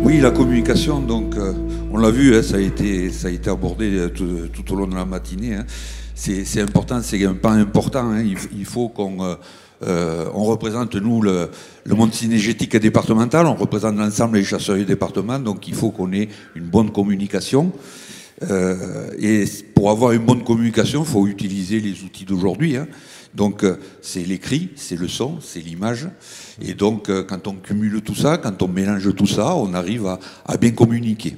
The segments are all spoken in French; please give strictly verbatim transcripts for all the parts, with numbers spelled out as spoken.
Oui, la communication, donc, euh, on l'a vu, hein, ça, a été, ça a été abordé tout, tout au long de la matinée. Hein. C'est important, c'est un pas important. Hein. Il, il faut qu'on euh, euh, on représente, nous, le, le monde cynégétique départemental, on représente l'ensemble des chasseurs du département, donc il faut qu'on ait une bonne communication. Euh, et pour avoir une bonne communication, il faut utiliser les outils d'aujourd'hui. Hein. Donc euh, c'est l'écrit, c'est le son, c'est l'image. Et donc euh, quand on cumule tout ça, quand on mélange tout ça, on arrive à, à bien communiquer.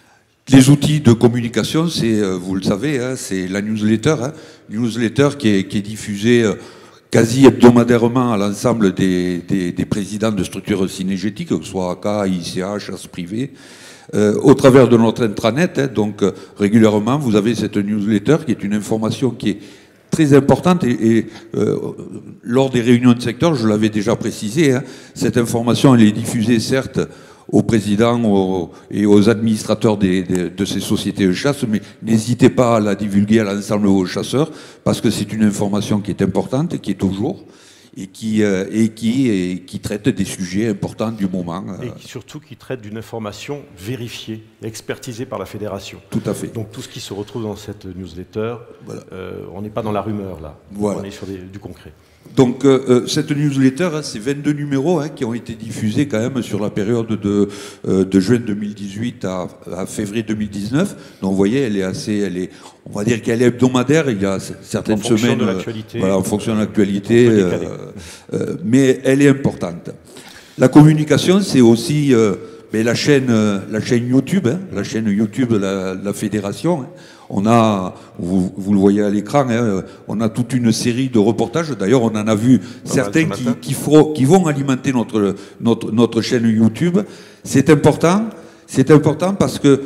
Les outils de communication, c'est, euh, vous le savez, hein, c'est la newsletter. Hein, newsletter qui est, qui est diffusée euh, quasi hebdomadairement à l'ensemble des, des, des présidents de structures cynégétiques, que ce soit A C A, I C A, chasse privée. Euh, au travers de notre intranet, hein, donc euh, régulièrement, vous avez cette newsletter qui est une information qui est très importante et, et euh, lors des réunions de secteur, je l'avais déjà précisé, hein, cette information elle est diffusée certes aux présidents aux, et aux administrateurs des, des, de ces sociétés de chasse, mais n'hésitez pas à la divulguer à l'ensemble de vos chasseurs parce que c'est une information qui est importante et qui est au jour. Et qui, euh, et, qui, et qui traite des sujets importants du moment. Et qui, surtout qui traite d'une information vérifiée, expertisée par la fédération. Tout à fait. Donc tout ce qui se retrouve dans cette newsletter, voilà. euh, on n'est pas dans la rumeur là, voilà. On est sur des, du concret. Donc euh, cette newsletter, hein, c'est vingt-deux numéros hein, qui ont été diffusés quand même sur la période de, euh, de juin deux mille dix-huit à, à février deux mille dix-neuf. Donc vous voyez, elle est assez, elle est, on va dire qu'elle est hebdomadaire. Il y a certaines en semaines, de l'actualité, voilà, en fonction de l'actualité, euh, euh, mais elle est importante. La communication, c'est aussi euh, mais la chaîne, euh, la chaîne YouTube, hein, la chaîne YouTube de la, la fédération. Hein. On a, vous, vous le voyez à l'écran, hein, on a toute une série de reportages. D'ailleurs, on en a vu certains qui, qui, feront, qui vont alimenter notre, notre, notre chaîne YouTube. C'est important, c'est important parce que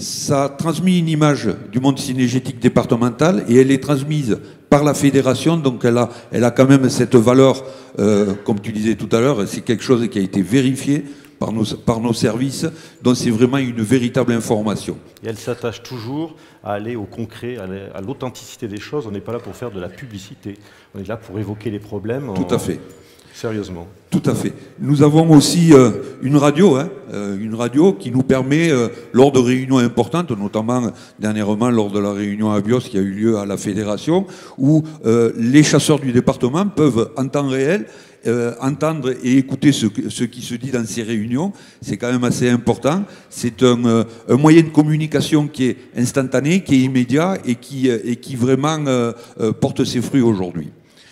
ça transmet une image du monde cynégétique départemental et elle est transmise par la fédération, donc elle a, elle a quand même cette valeur, euh, comme tu disais tout à l'heure, c'est quelque chose qui a été vérifié par nos, par nos services, donc c'est vraiment une véritable information. Et elle s'attache toujours à aller au concret, à l'authenticité des choses. On n'est pas là pour faire de la publicité, on est là pour évoquer les problèmes. Tout en... à fait. Sérieusement. Tout à fait. Nous avons aussi euh, une radio, hein, euh, une radio qui nous permet, euh, lors de réunions importantes, notamment dernièrement lors de la réunion à Bios qui a eu lieu à la fédération, où euh, les chasseurs du département peuvent en temps réel euh, entendre et écouter ce, ce qui se dit dans ces réunions. C'est quand même assez important. C'est un, euh, un moyen de communication qui est instantané, qui est immédiat et qui, et qui vraiment euh, euh, porte ses fruits aujourd'hui.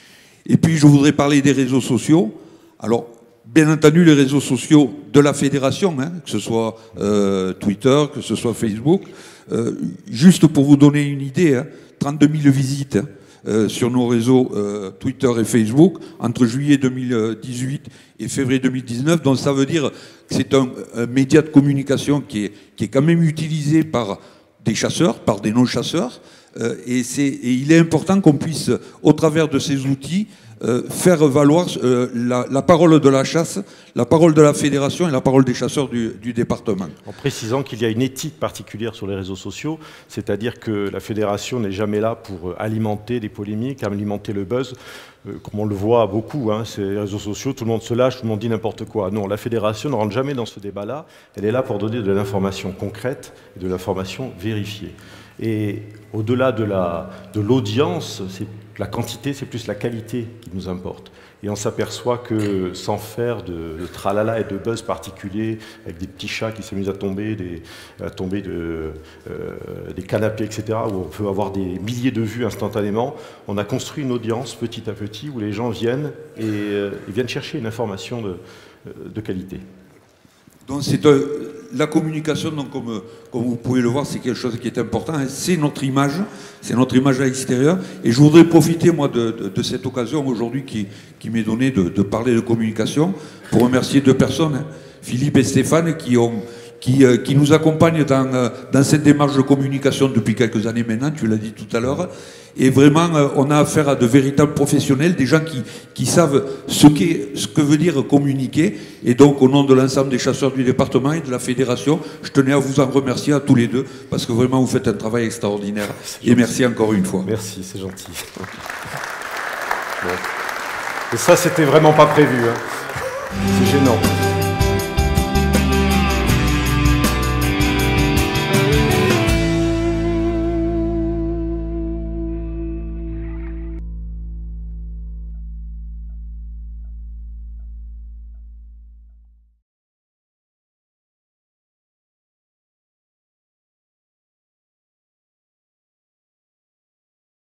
Et puis, je voudrais parler des réseaux sociaux. Alors, bien entendu, les réseaux sociaux de la fédération, hein, que ce soit euh, Twitter, que ce soit Facebook. Euh, juste pour vous donner une idée, hein, trente-deux mille visites hein, euh, sur nos réseaux euh, Twitter et Facebook entre juillet deux mille dix-huit et février deux mille dix-neuf. Donc, ça veut dire que c'est un, un média de communication qui est, qui est quand même utilisé par des chasseurs, par des non-chasseurs. Euh, et, et il est important qu'on puisse, au travers de ces outils, euh, faire valoir euh, la, la parole de la chasse, la parole de la fédération et la parole des chasseurs du, du département. En précisant qu'il y a une éthique particulière sur les réseaux sociaux, c'est-à-dire que la fédération n'est jamais là pour alimenter des polémiques, alimenter le buzz, euh, comme on le voit beaucoup, hein, ces réseaux sociaux, tout le monde se lâche, tout le monde dit n'importe quoi. Non, la fédération ne rentre jamais dans ce débat-là, elle est là pour donner de l'information concrète et de l'information vérifiée. Et au-delà de la, de l'audience, c'est la quantité, c'est plus la qualité qui nous importe. Et on s'aperçoit que sans faire de, de tralala et de buzz particulier, avec des petits chats qui s'amusent à tomber, des, à tomber de, euh, des canapés, et cetera, où on peut avoir des milliers de vues instantanément, on a construit une audience petit à petit où les gens viennent et, euh, et viennent chercher une information de, de qualité. Donc c'est euh, la communication, donc comme, comme vous pouvez le voir, c'est quelque chose qui est important. Hein, c'est notre image, c'est notre image à l'extérieur. Et je voudrais profiter, moi, de, de, de cette occasion aujourd'hui qui, qui m'est donnée de, de parler de communication pour remercier deux personnes, hein, Philippe et Stéphane, qui, ont, qui, euh, qui nous accompagnent dans, euh, dans cette démarche de communication depuis quelques années maintenant, tu l'as dit tout à l'heure. Et vraiment, euh, on a affaire à de véritables professionnels, des gens qui, qui savent ce, qu'est, ce que veut dire communiquer. Et donc, au nom de l'ensemble des chasseurs du département et de la fédération, je tenais à vous en remercier à tous les deux, parce que vraiment, vous faites un travail extraordinaire. Et merci encore une fois. Merci, c'est gentil. Bon. Et ça, c'était vraiment pas prévu. Hein. C'est gênant.